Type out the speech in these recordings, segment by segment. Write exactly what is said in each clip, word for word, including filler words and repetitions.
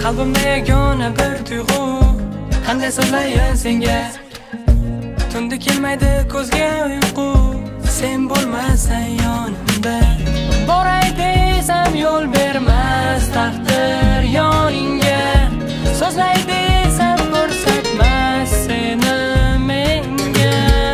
Qalbimda yagona bir tuyg'u, qanday so'zlayin senga. Tunda kelmaydi ko'zga uyqu, sen bo'lmasang yonimda. Boray desam yo'l bermas taqdir yoningga. So'zlay desam ko'rsatmas seni menga.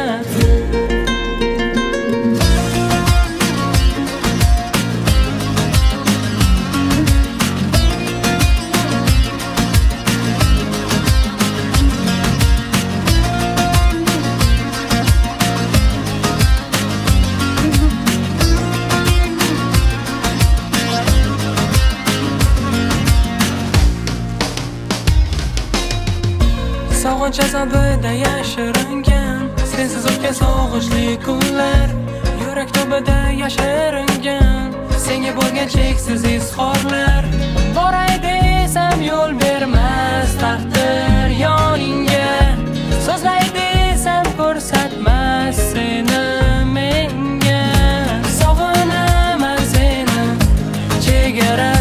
Sog'inch azobida yashiringan, sensiz o'tgan sog'inchli kunlar, yurak tubida yashiringan, senga bo'lgan cheksiz izhorlar. Boray desam yo'l bermas taqdir yoningga. So'zlay desam ko'rsatmas seni menga. Sog'inaman seni, chegara